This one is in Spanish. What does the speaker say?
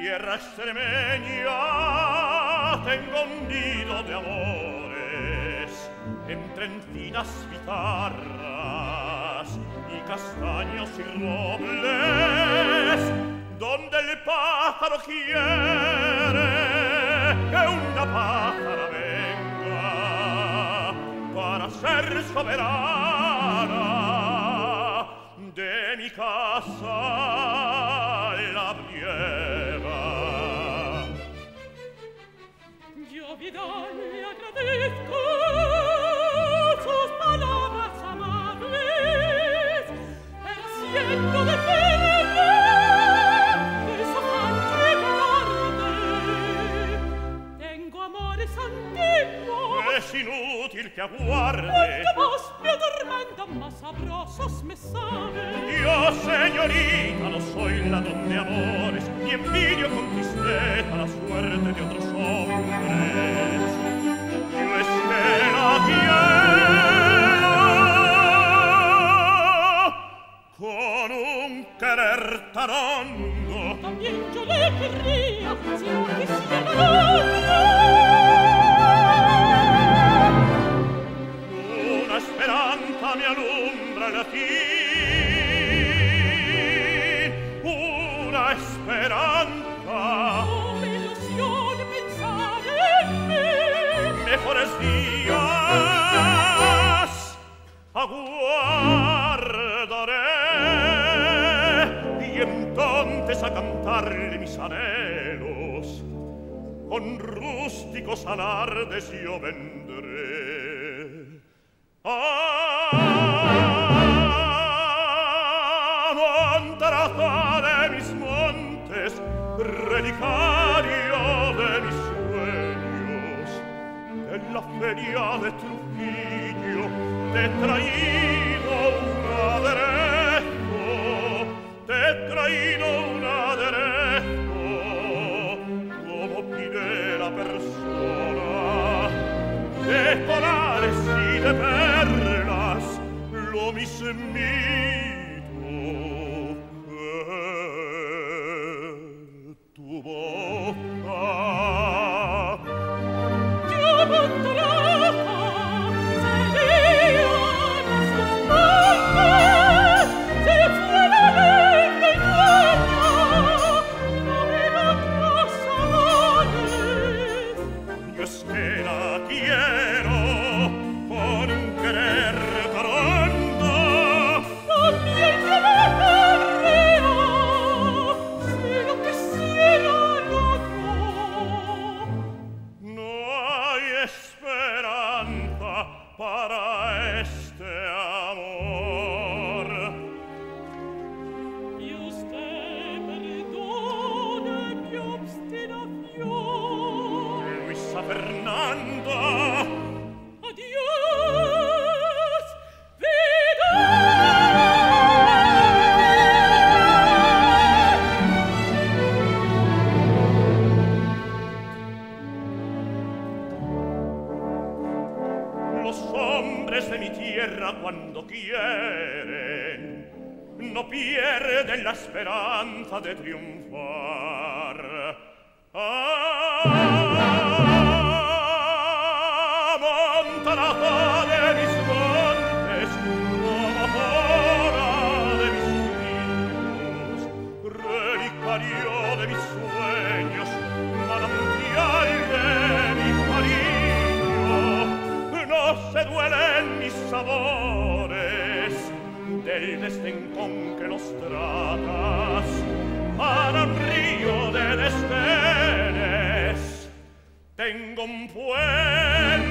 tierra extremeña tengo un nido de amores entre encinas, guitarras y castaños y robles, donde el pájaro quiere que una pájara venga para ser soberana de mi casa la briega. Yo, Vidal, le agradezco sus palabras amables, pero siento de pena que su canto tarde. Tengo amores antiguos. Es inútil que aguarde. Cuanto más me atormentan, más sabrosos me saben. Yo, señorita, no soy ladrón de amores, ni envidio con tristeza la suerte de otros hombres. Yo es que la quiero con un querer tan hondo. También yo le querría si no quisiera la otra. Una esperanza me alumbra el fin, una esperanza. Come ilusione pensar en mí. Mejores días aguardaré y entonces a cantarle mis anhelos con rústicos alardes yo vendré. Montarazza de mis montes, relicario de mis sueños, en la feria de Trujillo te he traído un aderezo, te he traído un aderezo, como pide la persona, de corales y de perlas, lo mismito que tu boca. Yo, Montarazza, sería de sus montes, si fuera libre y dueña de otros amores. Yo es que la quiero con un querer tan hondo. También yo le querría si no quisiera lo otro. No hay esperanza para este amor. Y usted perdone mi obstinación. Luisa Fernanda, Adiós, Vidal. los hombres de mi tierra cuando quieren no pierden la esperanza de triunfar. Montarazza de mis montes, amapola de mis niños, relicario de mis sueños, manantial de mi cariño, no se duelen mis sabores del desdén con que los tratas para un río de desdenes. Tengo un puente